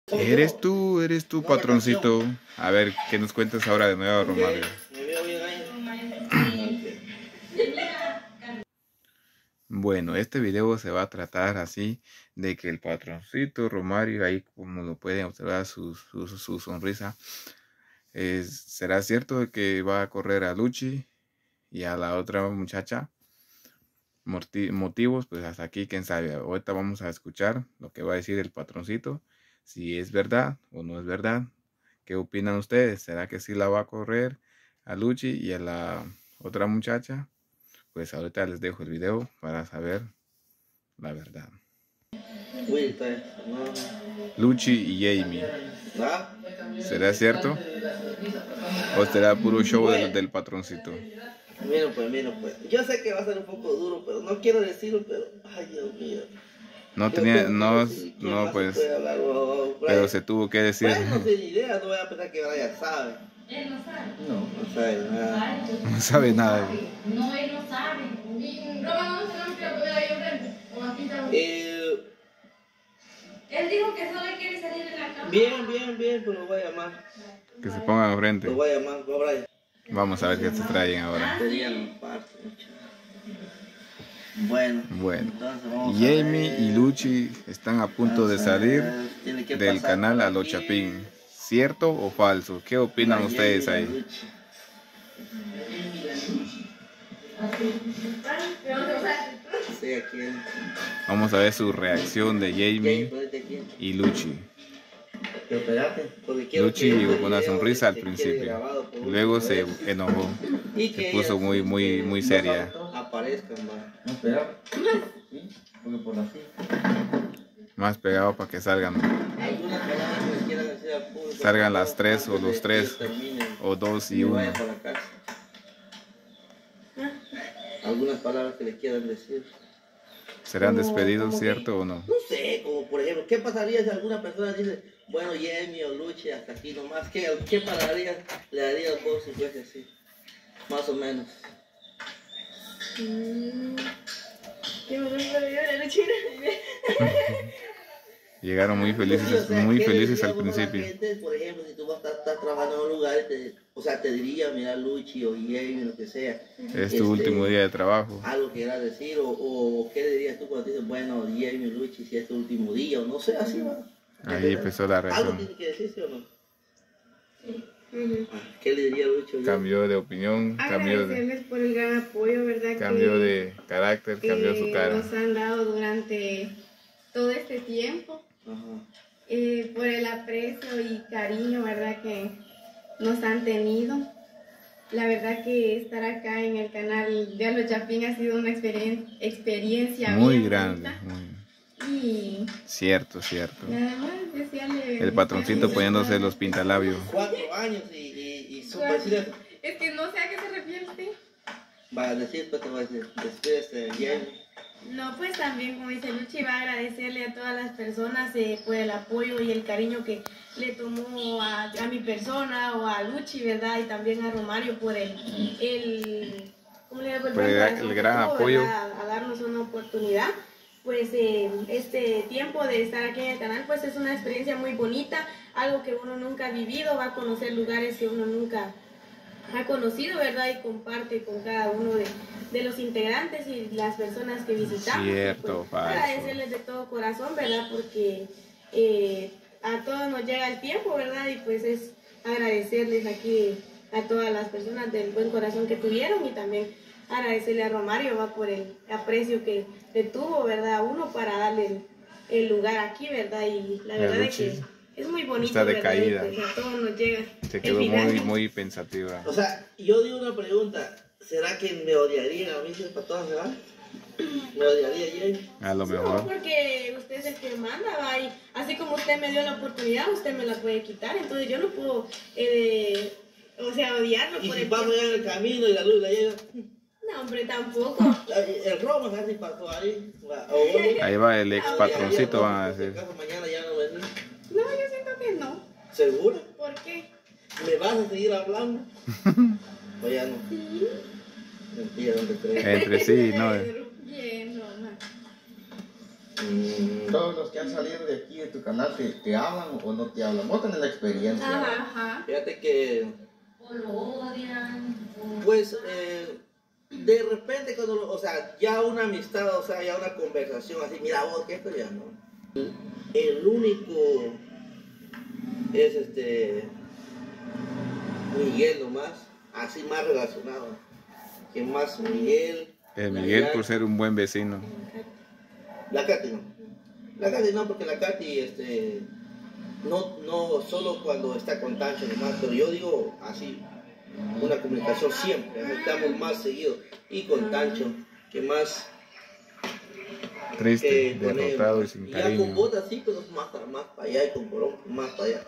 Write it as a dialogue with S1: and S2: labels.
S1: Eres tú, patroncito. A ver, ¿qué nos cuentas ahora de nuevo, Romario? Bueno, este video se va a tratar así de que el patroncito Romario, ahí como lo pueden observar su sonrisa, ¿será cierto que va a correr a Luchi y a la otra muchacha? Motivos, pues hasta aquí, quién sabe. Ahorita vamos a escuchar lo que va a decir el patroncito, si es verdad o no es verdad. ¿Qué opinan ustedes? ¿Será que sí la va a correr a Luchi y a la otra muchacha? Pues ahorita les dejo el video para saber la verdad. Luchi y Jamie, ¿será cierto? ¿O será puro show del patroncito?
S2: Mira pues, yo sé que va a ser un poco duro, pero no quiero decirlo, pero, ay Dios mío.
S1: No tenía, no pues, pero se tuvo que decir.
S2: Bueno, no tiene idea, no voy a pensar que Brian sabe.
S3: Él no sabe.
S2: No sabe nada.
S1: No sabe nada.
S3: No, él no sabe. Roma no se nos quiere poner ahí enfrente. O aquí está. Él dijo que solo quiere salir de la cama.
S2: Bien, pues lo voy a llamar.
S1: Que se pongan enfrente.
S2: Lo voy a llamar, Brian.
S1: Vamos a ver qué se traen ahora.
S2: Bueno,
S1: Jamie y Luchi están a punto de salir del canal a los Chapín. ¿Cierto o falso? ¿Qué opinan ustedes ahí? Vamos a ver su reacción de Jamie y Luchi. Luchi llegó con una sonrisa al principio, luego se enojó, se puso muy seria. Más pegado para que salgan las tres o los tres o dos y uno.
S2: Algunas palabras que le quieran decir.
S1: ¿Serán despedidos, cierto o no?
S2: No sé, como por ejemplo, ¿qué pasaría si alguna persona dice, bueno, Jamie o Luchi, hasta aquí nomás? ¿Qué palabras le daría al juego si fuese así? Más o menos.
S1: Llegaron muy felices al principio.
S2: Por ejemplo, si tú vas a estar trabajando en un lugar, te diría, mira, Luchi o Jamie, lo que sea.
S1: Es tu último día de trabajo.
S2: Algo que quieras decir, o qué le dirías tú cuando te dicen, bueno, Jamie, Luchi, si es tu último día, o no sé, así va.
S1: Ahí empezó la reacción.
S2: ¿Algo tiene que decirse o no? ¿Qué le diría Lucho?
S1: Cambió de opinión,
S4: agradecerles por el gran apoyo, ¿verdad?
S1: Cambió de carácter, cambió su cara.
S4: Nos han dado durante todo este tiempo. Por el aprecio y cariño, ¿verdad? Que nos han tenido. La verdad que estar acá en el canal de A Los Chapín ha sido una experiencia
S1: muy grande.
S4: Y
S1: cierto.
S4: Nada más desearle
S1: el patroncito poniéndose los pintalabios.
S2: 4 años y su
S4: presidente. Es que no sé a qué se refiere usted.
S2: Va a decir, pues te voy a decir, despídese bien.
S4: No, pues también, como dice Luchi, va a agradecerle a todas las personas por el apoyo y el cariño que le tomó a mi persona o a Luchi, ¿verdad? Y también a Romario por el
S1: gran apoyo.
S4: A darnos una oportunidad. Pues este tiempo de estar aquí en el canal, pues es una experiencia muy bonita, algo que uno nunca ha vivido, va a conocer lugares que uno nunca ha conocido, ¿verdad? Y comparte con cada uno de los integrantes y las personas que visitamos.
S1: Cierto,
S4: pues, agradecerles de todo corazón, ¿verdad? Porque a todos nos llega el tiempo, ¿verdad? Y pues es agradecerles aquí a todas las personas del buen corazón que tuvieron y también agradecerle a Romario, va, por el aprecio que le tuvo, ¿verdad? Uno para darle el lugar aquí, ¿verdad? Y la verdad es que es muy bonito.
S1: Está decaída.
S4: Pues a todos nos llega.
S1: Se quedó muy pensativa.
S2: O sea, yo digo una pregunta. ¿Será que me odiarían a mí si el patrón, verdad? ¿Me odiaría Jamie?
S1: A lo mejor.
S4: No, porque usted es el que manda, va, y así como usted me dio la oportunidad, usted me la puede quitar. Entonces yo no puedo, odiarlo.
S2: ¿Y si paso ya en el camino y la luz la llega?
S4: No, hombre, tampoco.
S2: El robo, ¿sabes si pasó ahí?
S1: Ahí va el ex patroncito, van a decir.
S2: Mañana ya no venís.
S4: No, yo siento que no.
S2: ¿Seguro?
S4: ¿Por qué?
S2: ¿Me vas a seguir hablando? ¿O ya no?
S4: Sí.
S2: Mentira, ¿dónde crees?
S1: Entre sí, ¿no?
S4: Bien, Roma.
S5: Todos los que han salido de aquí de tu canal te hablan o no te hablan. Vos tenés la experiencia.
S3: Ajá.
S2: Fíjate que...
S3: O lo odian.
S2: Pues, de repente, cuando, o sea, ya una amistad, o sea, ya una conversación así, mira vos, que esto ya no. El único es Miguel nomás, así más relacionado. Que más Miguel.
S1: Miguel por ser un buen vecino.
S2: La Katy no. La Katy no, porque la Katy, no solo cuando está con Tancho nomás, pero yo digo así, una comunicación siempre, estamos más seguidos. Y con Tancho, que más...
S1: Triste,
S2: con
S1: derrotado
S2: él,
S1: y sin
S2: ya
S1: cariño.
S2: con vos así, pero más para allá, y con Corón más para allá.